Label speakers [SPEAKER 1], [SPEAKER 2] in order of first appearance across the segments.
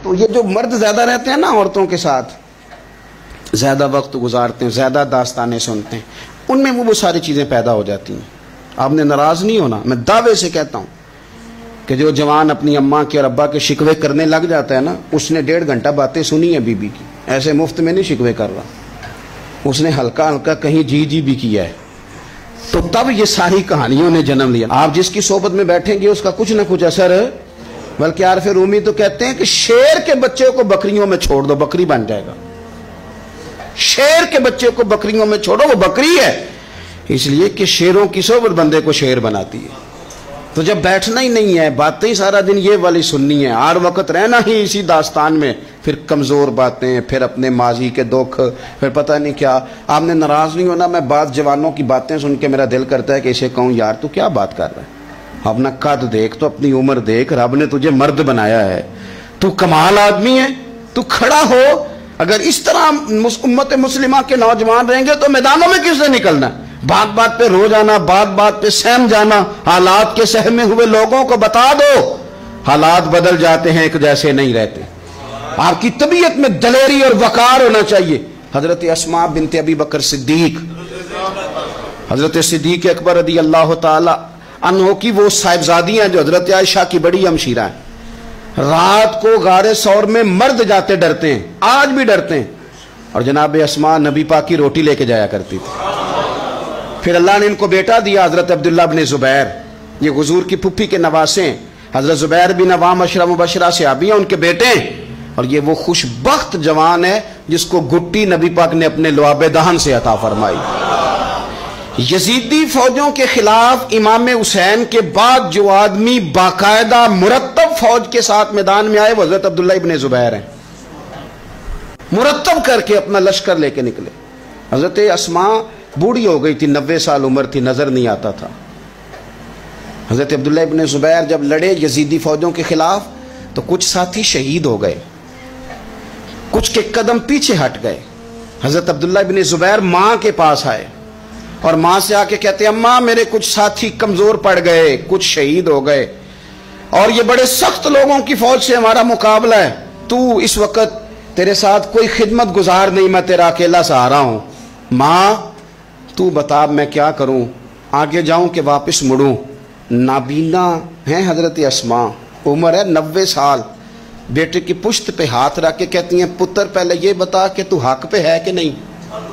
[SPEAKER 1] تو یہ جو مرد زیادہ رہتے ہیں نا عورتوں کے ساتھ، زیادہ وقت گزارتے ہیں، زیادہ داستانیں سنتے ہیں، ان میں وہ ساری چیزیں پیدا ہو جاتی ہیں۔ آپ نے ناراض نہیں ہونا، میں دعوے سے کہتا ہوں کہ جو جوان اپنی اماں کے اور ابا کے شکوے کرنے لگ جاتا ہے نا، اس نے 1.5 گھنٹہ باتیں سنی ہیں بی بی کی، ایسے مفت میں نہیں شکوے کر رہا، اس نے ہلکا ہلکا کہیں جی بھی کیا ہے، تو تب یہ ساری کہانیوں نے جنم لیا۔ آپ جس کی صحبت میں بیٹھیں گے اس کا کچھ نہ کچھ اثر ہے، بلکہ عارف رومی تو کہتے ہیں کہ شیر کے بچے کو بکریوں میں چھوڑ دو، بکری بن جائے گا۔ شیر کے بچے کو بکریوں میں چھوڑو، وہ بکری ہے، اس لیے کہ شیروں کی صحبت بندے کو شیر بناتی ہے۔ تو جب بیٹھنا ہی نہیں ہے، باتیں ہی سارا دن یہ والی سننی ہے، ہر وقت رہنا ہی اسی داستان میں، پھر کمزور باتیں، پھر اپنے ماضی کے دکھ، پھر پتہ نہیں کیا۔ آپ نے ناراض نہیں ہونا، میں بعض جوانوں کی باتیں سن کے میرا دل کرتا ہے کہ اسے کہوں یار تو کیا بات کر رہا ہے، اپنا قد دیکھ، تو اپنی عمر دیکھ، رب نے تجھے مرد بنایا ہے، تو کمال آدمی ہے، تو کھڑا ہو۔ اگر اس طرح امت مسلمہ کے نوجوان رہیں گے تو میدانوں میں کس نے نکلنا ہے؟ بات بات پہ رو جانا، بات بات پہ سہم جانا، حالات کے سہمے ہوئے لوگوں کو بتا دو حالات بدل جاتے ہیں، ایک جیسے نہیں رہتے۔ آپ کی طبیعت میں دلیری اور وقار ہونا چاہیے۔ حضرت اسماء بنت ابی بکر صدیق، حضرت صدیق اکبر رضی اللہ تعالی عنہ کی وہ صاحبزادیاں جو حضرت عائشہ کی بڑی ہمشیرہ ہیں، رات کو غار ثور میں مرد جاتے ڈرتے ہیں، آج بھی ڈرتے ہیں، اور جناب اسماء نبی پاک کی روٹی لے کے جایا کرتی تھی۔ پھر اللہ نے ان کو بیٹا دیا، حضرت عبداللہ بن زبیر، یہ حضور کی پھپھی کے نواسے ہیں، حضرت زبیر بن عوام عشرہ مبشرہ صحابی ہیں، ان کے بیٹے ہیں، اور یہ وہ خوش بخت جوان ہے جس کو گھٹی نبی پاک نے اپنے لعاب دہن سے عطا فرمائی۔ یزیدی فوجوں کے خلاف امام حسین کے بعد جو آدمی باقاعدہ مرتب فوج کے ساتھ میدان میں آئے وہ حضرت عبداللہ ابن زبیر ہیں، مرتب کر کے اپنا لشکر لے کے نکلے۔ حضرت اسماء بوڑھی ہو گئی تھی، 90 سال عمر تھی، نظر نہیں آتا تھا۔ حضرت عبداللہ ابن زبیر جب لڑے یزیدی فوجوں کے خلاف تو کچھ ساتھی شہید ہو گئے، کچھ کے قدم پیچھے ہٹ گئے۔ حضرت عبداللہ ابن زبیر ماں کے پاس آئے اور ماں سے آ کے کہتے ہیں اماں میرے کچھ ساتھی کمزور پڑ گئے، کچھ شہید ہو گئے، اور یہ بڑے سخت لوگوں کی فوج سے ہمارا مقابلہ ہے، تو اس وقت تیرے ساتھ کوئی خدمت گزار نہیں، میں تیرا اکیلا سہارا ہوں، ماں تو بتا میں کیا کروں، آگے جاؤں کہ واپس مڑوں؟ نابینا ہیں حضرت اسماء، عمر ہے 90 سال، بیٹے کی پشت پہ ہاتھ رکھ کے کہتی ہیں پتر پہلے یہ بتا کہ تو حق پہ ہے کہ نہیں،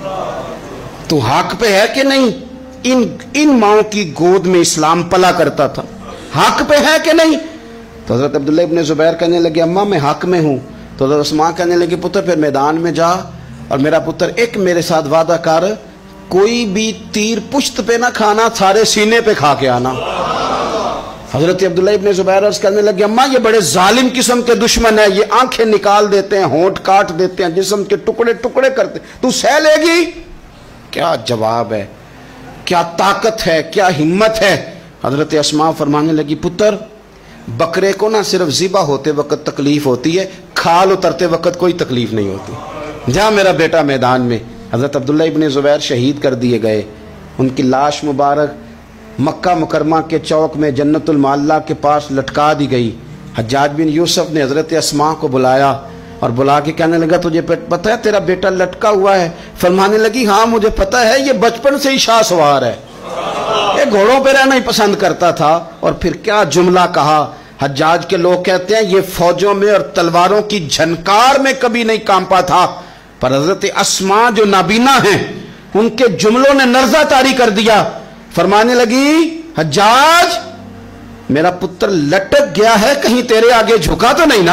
[SPEAKER 1] تو حق پہ ہے کہ نہیں؟ ان ماؤں کی گود میں اسلام پلا کرتا تھا، حق پہ ہے کہ نہیں؟ تو حضرت عبداللہ ابن زبیر کہنے لگے اماں میں حق میں ہوں۔ تو حضرت اسماء کہنے لگے پتر پھر میدان میں جا، اور میرا پتر ایک میرے ساتھ وعدہ کر، کوئی بھی تیر پشت پہ نہ کھانا، سارے سینے پہ کھا کے آنا۔ حضرت عبداللہ ابن زبیر عرض کرنے لگے اماں یہ بڑے ظالم قسم کے دشمن ہیں، یہ آنکھیں نکال دیتے ہیں، ہونٹ کاٹ دیتے ہیں، جسم کے ٹکڑے ٹکڑے کرتے، تو سہ لے گی؟ کیا جواب ہے، کیا طاقت ہے، کیا ہمت ہے۔ حضرت اسماء فرمانے لگی پتر بکرے کو نہ صرف ذبح ہوتے وقت تکلیف ہوتی ہے، کھال اترتے وقت کوئی تکلیف نہیں ہوتی، جا میرا بیٹا میدان میں۔ حضرت عبداللہ ابن زبیر شہید کر دیے گئے، ان کی لاش مبارک مکہ مکرمہ کے چوک میں جنت المعلیٰ کے پاس لٹکا دی گئی۔ حجاج بن یوسف نے حضرت اسماء کو بلایا اور بلا کے کہنے لگا تجھے پتہ ہے تیرا بیٹا لٹکا ہوا ہے؟ فرمانے لگی ہاں مجھے پتہ ہے، یہ بچپن سے ہی شاہ سوار ہے، یہ گھوڑوں پہ رہنا ہی پسند کرتا تھا۔ اور پھر کیا جملہ کہا، حجاج کے لوگ کہتے ہیں یہ فوجوں میں اور تلواروں کی جھنکار میں کبھی نہیں کانپا تھا، پر حضرت اسماء جو نابینا ہیں ان کے جملوں نے نرزہ طاری کر دیا۔ فرمانے لگی حجاج میرا پتر لٹک گیا ہے، کہیں تیرے آگے جھکا تو نہیں نا؟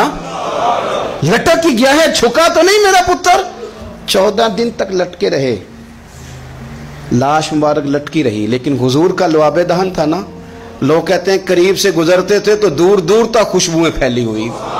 [SPEAKER 1] لٹک ہی گیا ہے، جھکا تو نہیں میرا پتر؟ 14 دن تک لٹکے رہے، لاش مبارک لٹکی رہی، لیکن حضور کا لعاب دہن تھا نا، لوگ کہتے ہیں قریب سے گزرتے تھے تو دور دور تک خوشبوئیں پھیلی ہوئی۔